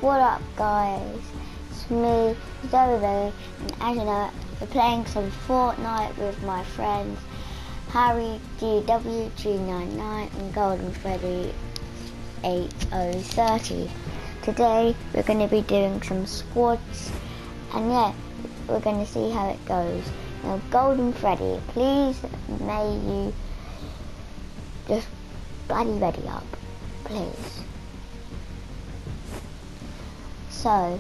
What up guys, it's me, Zoe, and as you know, we're playing some Fortnite with my friends Harry DWG99 and Golden Freddy 8030. Today we're going to be doing some squads and yeah, we're going to see how it goes. Now Golden Freddy, please may you just bloody ready up, please. So,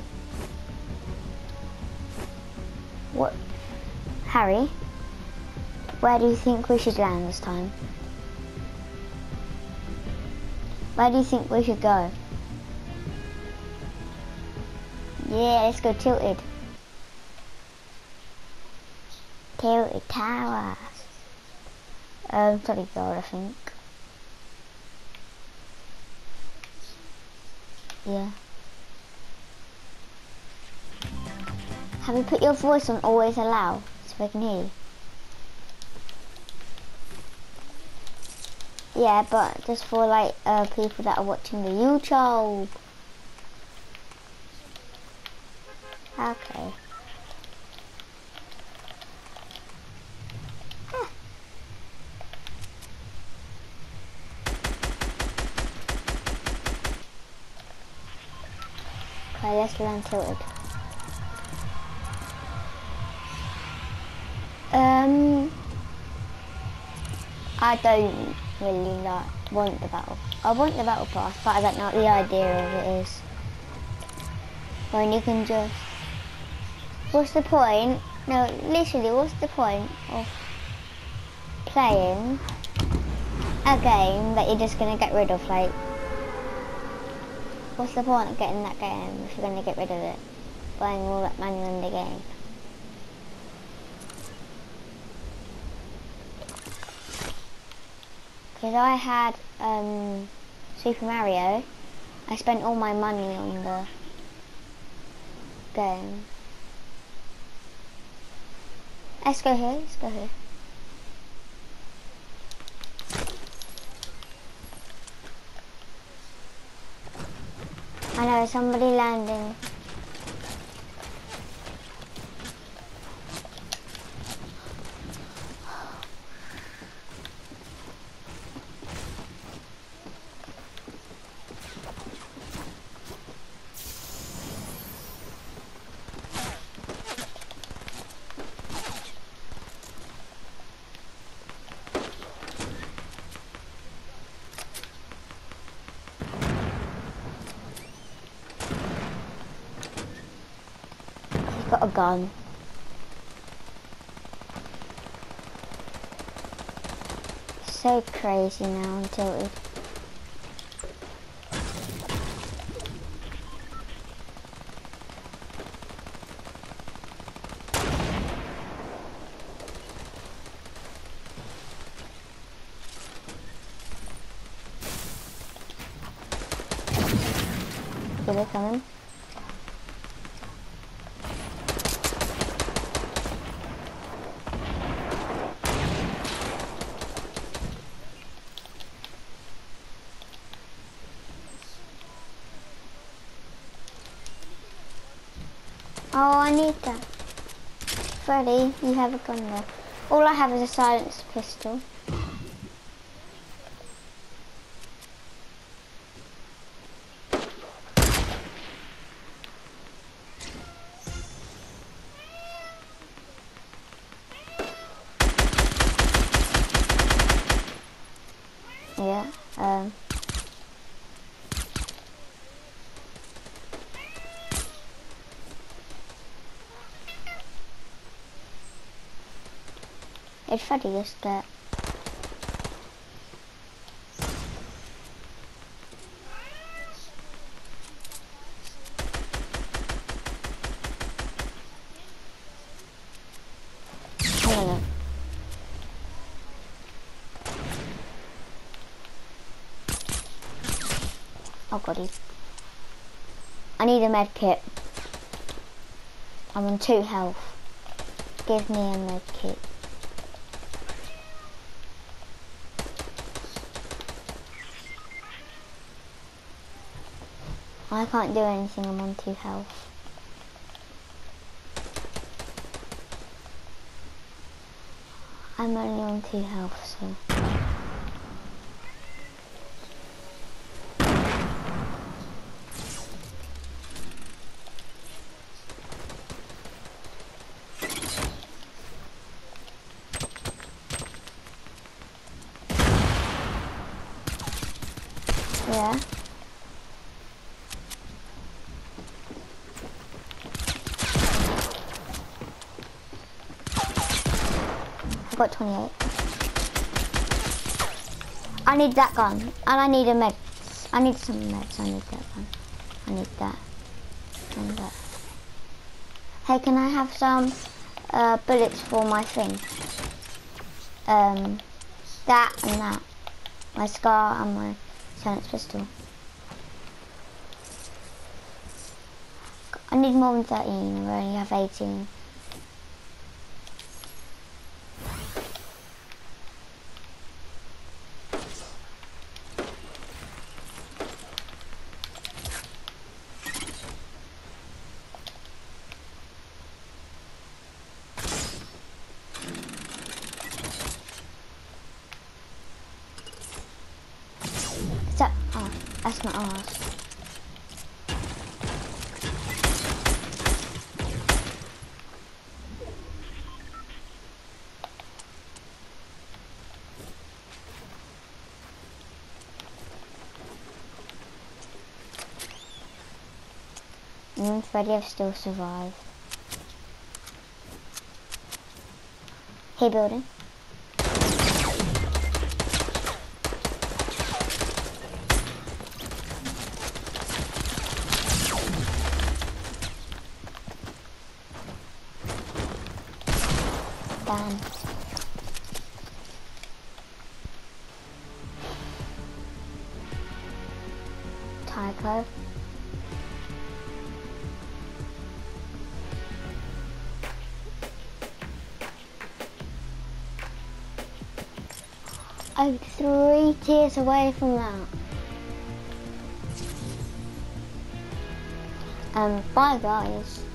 what, Harry, where do you think we should land this time? Where do you think we should go? Yeah, let's go Tilted. Tilted Towers. Sorry God, I think. Yeah. Have you put your voice on always allow so I can hear you? Yeah, but just for like people that are watching the YouTube. Okay. Huh. Okay, let's land Tilted. I don't really want the battle. I want the battle pass, but I don't know what the idea of it is. When you can just... What's the point? No, literally, what's the point of playing a game that you're just going to get rid of? Like, what's the point of getting that game if you're going to get rid of it? Buying all that money in the game. Because I had Super Mario, I spent all my money on the game. Let's go here, let's go here. I know, somebody landing. Got a gun. So crazy now until it... Are they coming? Oh, I need that. Freddy, you have a gun there. All I have is a silenced pistol. Yeah, It's Freddy just get. Oh god, I need a med kit. I'm on 2 health. Give me a med kit. I I can't do anything, I'm on 2 health. I'm only on 2 health, so... Yeah. I got 28. I need that gun, and I need a med. I need some meds. I need that gun. I need that. And that. Hey, can I have some bullets for my thing? That and that. My scar and my silenced pistol. I need more than 13. I only have 18. Oh, that's my arse. Me and Freddy have still survived. Hey, building. Damn. Tycho. I'm 3 tiers away from that. Bye guys.